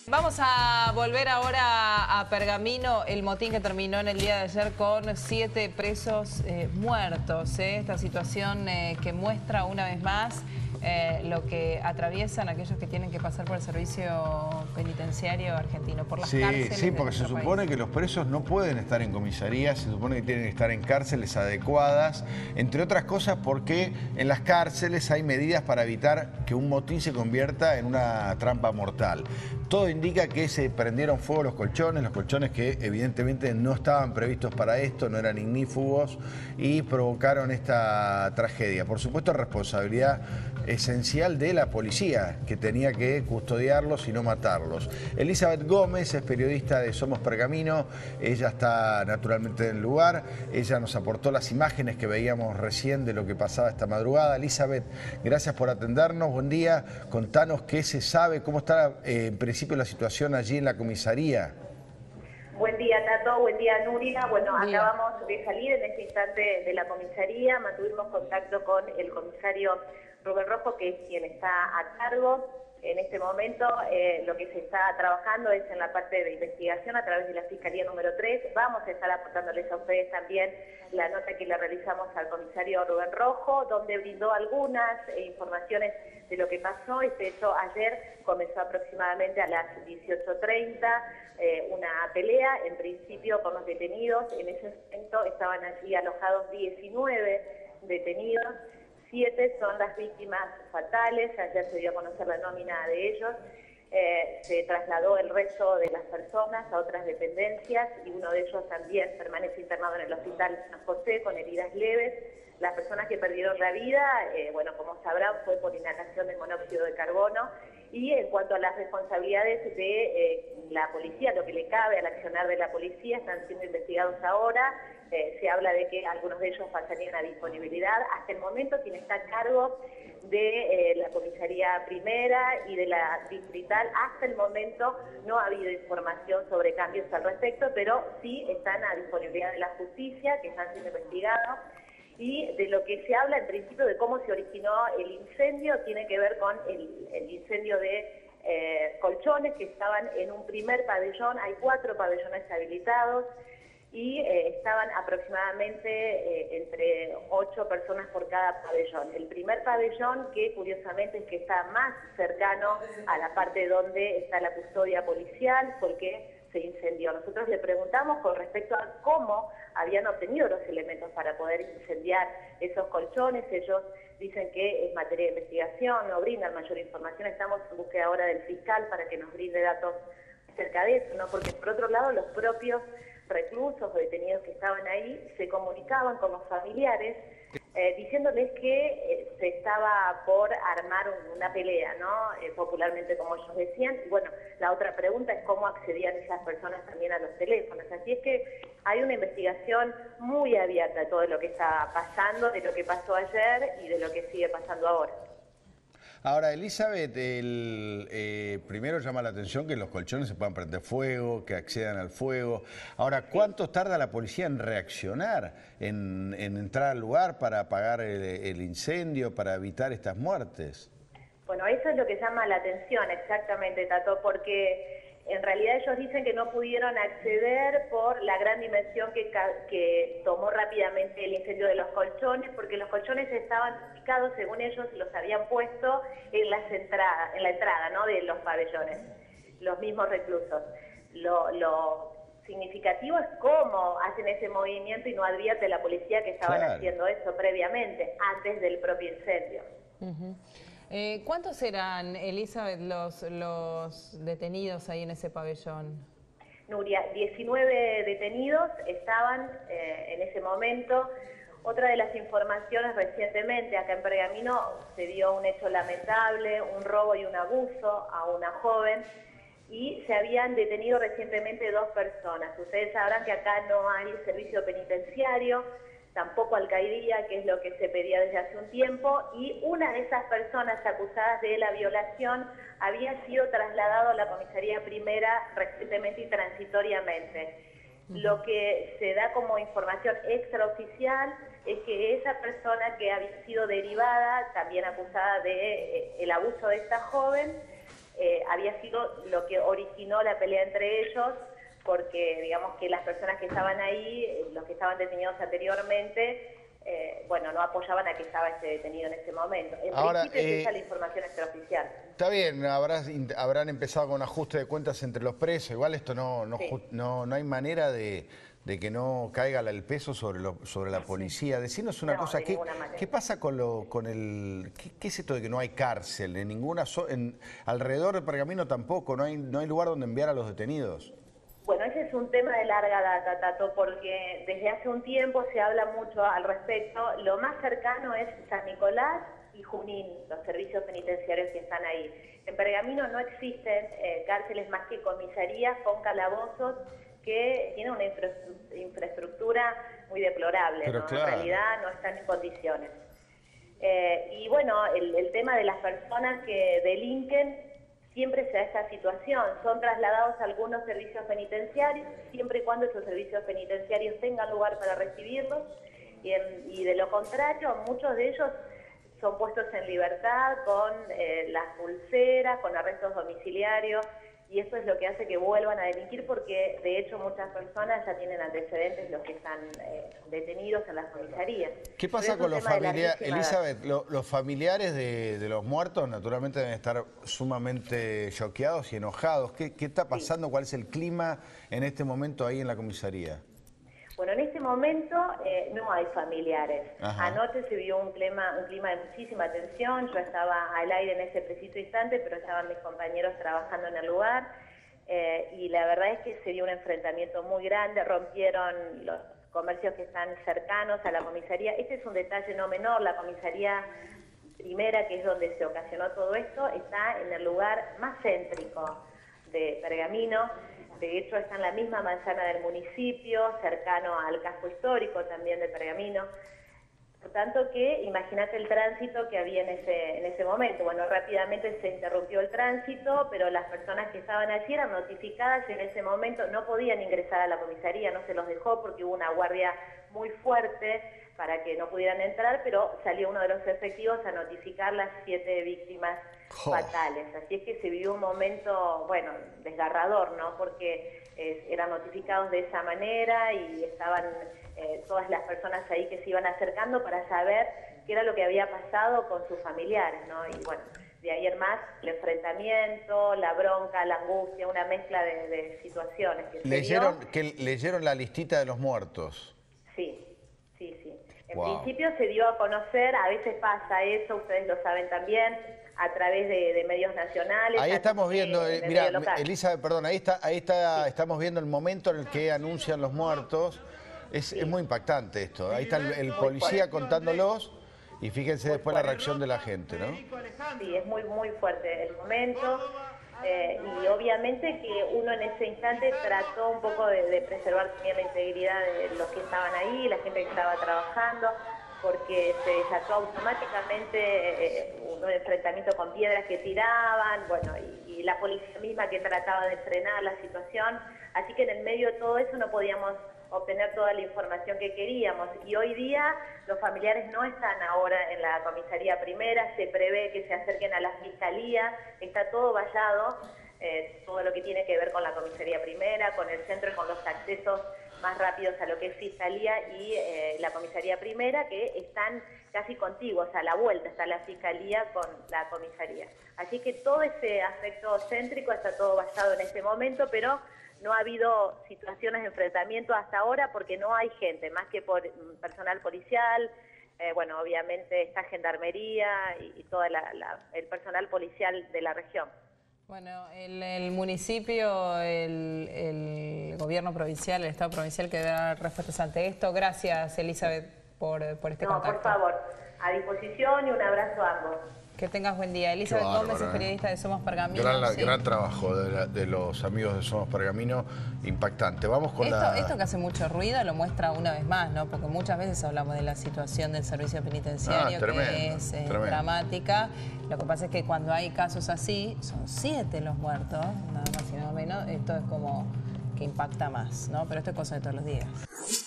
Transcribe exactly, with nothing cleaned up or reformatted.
Vamos a volver ahora a Pergamino, el motín que terminó en el día de ayer con siete presos eh, muertos. ¿eh? Esta situación eh, que muestra una vez más eh, lo que atraviesan aquellos que tienen que pasar por el servicio penitenciario argentino, por las sí, cárceles. Sí, porque se supone país. que los presos no pueden estar en comisarías, se supone que tienen que estar en cárceles adecuadas, entre otras cosas porque en las cárceles hay medidas para evitar que un motín se convierta en una trampa mortal. Todo indica que se prendieron fuego los colchones, los colchones que evidentemente no estaban previstos para esto, no eran ignífugos y provocaron esta tragedia. Por supuesto, responsabilidad esencial de la policía, que tenía que custodiarlos y no matarlos. Elizabeth Gómez es periodista de Somos Pergamino, ella está naturalmente en el lugar, ella nos aportó las imágenes que veíamos recién de lo que pasaba esta madrugada. Elizabeth, gracias por atendernos, buen día, contanos qué se sabe, cómo está eh, en principio la situación allí en la comisaría. Buen día, Tato. Buen día, Nuria. Bueno, acabamos de salir en este instante de la comisaría. Mantuvimos contacto con el comisario Rubén Rojo, que es quien está a cargo. En este momento eh, lo que se está trabajando es en la parte de investigación a través de la Fiscalía número tres. Vamos a estar aportándoles a ustedes también la nota que le realizamos al comisario Rubén Rojo, donde brindó algunas eh, informaciones de lo que pasó. Este hecho ayer comenzó aproximadamente a las dieciocho treinta, eh, una pelea, en principio con los detenidos. En ese momento estaban allí alojados diecinueve detenidos. Siete son las víctimas fatales, ayer se dio a conocer la nómina de ellos, eh, se trasladó el resto de las personas a otras dependencias y uno de ellos también permanece internado en el hospital San José con heridas leves. Las personas que perdieron la vida, eh, bueno, como sabrán, fue por inhalación de monóxido de carbono. Y en cuanto a las responsabilidades de eh, la policía, lo que le cabe al accionar de la policía, están siendo investigados ahora. Eh, se habla de que algunos de ellos pasarían a disponibilidad. Hasta el momento quien está a cargo de eh, la comisaría primera y de la distrital, hasta el momento no ha habido información sobre cambios al respecto, pero sí están a disponibilidad de la justicia, que están siendo investigados. Y de lo que se habla en principio de cómo se originó el incendio tiene que ver con el, el incendio de eh, colchones que estaban en un primer pabellón. Hay cuatro pabellones habilitados y eh, estaban aproximadamente eh, entre ocho personas por cada pabellón. El primer pabellón, que curiosamente es que está más cercano a la parte donde está la custodia policial, porque se incendió. Nosotros le preguntamos con respecto a cómo habían obtenido los elementos para poder incendiar esos colchones. Ellos dicen que es materia de investigación, no brindan mayor información. Estamos en búsqueda ahora del fiscal para que nos brinde datos acerca de eso, ¿no? Porque por otro lado los propios reclusos o detenidos que estaban ahí se comunicaban con los familiares eh, diciéndoles que eh, se estaba por armar un, una pelea, ¿no? Eh, popularmente, como ellos decían. Y bueno, la otra pregunta es cómo accedían esas personas también a los teléfonos. Así es que hay una investigación muy abierta de todo lo que está pasando, de lo que pasó ayer y de lo que sigue pasando ahora. Ahora, Elizabeth, el, eh, primero llama la atención que los colchones se puedan prender fuego, que accedan al fuego. Ahora, ¿cuánto tarda la policía en reaccionar, en, en entrar al lugar para apagar el, el incendio, para evitar estas muertes? Bueno, eso es lo que llama la atención, exactamente, Tato, porque en realidad ellos dicen que no pudieron acceder por la gran dimensión que, que tomó rápidamente el incendio de los colchones, porque los colchones estaban ubicados, según ellos, los habían puesto en las entradas, en la entrada, ¿no?, de los pabellones, los mismos reclusos. Lo, lo significativo es cómo hacen ese movimiento y no advierte la policía que estaban claro. haciendo eso previamente, antes del propio incendio. Uh-huh. Eh, ¿Cuántos eran, Elizabeth, los, los detenidos ahí en ese pabellón? Nuria, diecinueve detenidos estaban eh, en ese momento. Otra de las informaciones recientemente, acá en Pergamino, se dio un hecho lamentable, un robo y un abuso a una joven, y se habían detenido recientemente dos personas. Ustedes sabrán que acá no hay servicio penitenciario, tampoco alcaidía, que es lo que se pedía desde hace un tiempo, y una de esas personas acusadas de la violación había sido trasladado a la comisaría primera recientemente y transitoriamente. Uh-huh. Lo que se da como información extraoficial es que esa persona que había sido derivada, también acusada de eh, el abuso de esta joven, eh, había sido lo que originó la pelea entre ellos, porque digamos que las personas que estaban ahí, los que estaban detenidos anteriormente, eh, bueno, no apoyaban a que estaba este detenido en ese momento. En Ahora, principio eh, esa es la información extraoficial. Está bien, habrás, habrán empezado con ajuste de cuentas entre los presos, igual esto no, no, Sí. no, no hay manera de, de que no caiga el peso sobre, lo, sobre la policía. Decinos una No, cosa, de ¿qué, ninguna manera. ¿qué pasa con, lo, con el... Qué, qué es esto de que no hay cárcel? En ninguna zo- en, alrededor de Pergamino tampoco, no hay, no hay lugar donde enviar a los detenidos. Bueno, ese es un tema de larga data, Tato, porque desde hace un tiempo se habla mucho al respecto. Lo más cercano es San Nicolás y Junín, los servicios penitenciarios que están ahí. En Pergamino no existen eh, cárceles más que comisarías con calabozos que tienen una infra infraestructura muy deplorable, Pero ¿no? claro. En realidad no están en condiciones. Eh, y bueno, el, el tema de las personas que delinquen, siempre se da esta situación, son trasladados a algunos servicios penitenciarios, siempre y cuando esos servicios penitenciarios tengan lugar para recibirlos, y, en, y de lo contrario, muchos de ellos son puestos en libertad con eh, las pulseras, con arrestos domiciliarios, y eso es lo que hace que vuelvan a delinquir, porque de hecho muchas personas ya tienen antecedentes, los que están eh, detenidos en las comisarías. ¿Qué pasa con los familiares? Elizabeth, Elizabeth, lo, los familiares de, de los muertos naturalmente deben estar sumamente choqueados y enojados. ¿Qué, qué está pasando? Sí. ¿Cuál es el clima en este momento ahí en la comisaría? Bueno, en este momento eh, no hay familiares. Ajá. Anoche se vio un clima, un clima de muchísima tensión. Yo estaba al aire en ese preciso instante, pero estaban mis compañeros trabajando en el lugar. Eh, y la verdad es que se dio un enfrentamiento muy grande. Rompieron los comercios que están cercanos a la comisaría. Este es un detalle no menor. La comisaría primera, que es donde se ocasionó todo esto, está en el lugar más céntrico de Pergamino. De hecho, está en la misma manzana del municipio, cercano al casco histórico también de Pergamino. Por tanto que, imagínate el tránsito que había en ese, en ese momento. Bueno, rápidamente se interrumpió el tránsito, pero las personas que estaban allí eran notificadas y en ese momento no podían ingresar a la comisaría, no se los dejó porque hubo una guardia muy fuerte para que no pudieran entrar, pero salió uno de los efectivos a notificar las siete víctimas oh. fatales. Así es que se vivió un momento, bueno, desgarrador, ¿no? Porque eh, eran notificados de esa manera y estaban eh, todas las personas ahí que se iban acercando para saber qué era lo que había pasado con sus familiares, ¿no? Y bueno, de ahí en más, el enfrentamiento, la bronca, la angustia, una mezcla de, de situaciones. Que ¿Leyeron, se dio. que leyeron la listita de los muertos? Sí, sí, sí. En wow. principio se dio a conocer, a veces pasa eso, ustedes lo saben también, a través de, de medios nacionales. Ahí estamos viendo, eh, mira, Elizabeth, perdón, ahí está, ahí está, sí. estamos viendo el momento en el que anuncian los muertos. Es, sí. es muy impactante esto. Ahí está el, el policía contándolos y fíjense muy después fuerte. La reacción de la gente, ¿no? Sí, es muy, muy fuerte el momento. Eh, y obviamente que uno en ese instante trató un poco de, de preservar también la integridad de los que estaban ahí, la gente que estaba trabajando, porque se desató automáticamente eh, un enfrentamiento con piedras que tiraban, bueno, y, y la policía misma que trataba de frenar la situación. Así que en el medio de todo eso no podíamos obtener toda la información que queríamos. Y hoy día los familiares no están ahora en la comisaría primera, se prevé que se acerquen a la fiscalía, está todo vallado, eh, todo lo que tiene que ver con la comisaría primera, con el centro y con los accesos más rápidos a lo que es fiscalía y eh, la comisaría primera, que están casi contiguos, a la vuelta está la fiscalía con la comisaría. Así que todo ese aspecto céntrico está todo vallado en este momento, pero no ha habido situaciones de enfrentamiento hasta ahora porque no hay gente, más que por personal policial, eh, bueno, obviamente está gendarmería y, y todo la, la, el personal policial de la región. Bueno, el, el municipio, el, el gobierno provincial, el Estado provincial que da respuestas ante esto. Gracias, Elizabeth, por, por este no, contacto. No, por favor, a disposición y un abrazo a ambos. Que tengas buen día. Elizabeth Gómez es periodista de Somos Pergamino. Gran, ¿sí? gran trabajo de, la, de los amigos de Somos Pergamino, impactante. Vamos con esto, la... Esto que hace mucho ruido lo muestra una vez más, ¿no? Porque muchas veces hablamos de la situación del servicio penitenciario, ah, tremendo, que es eh, dramática. Lo que pasa es que cuando hay casos así, son siete los muertos, nada más y nada menos. Esto es como que impacta más, ¿no? Pero esto es cosa de todos los días.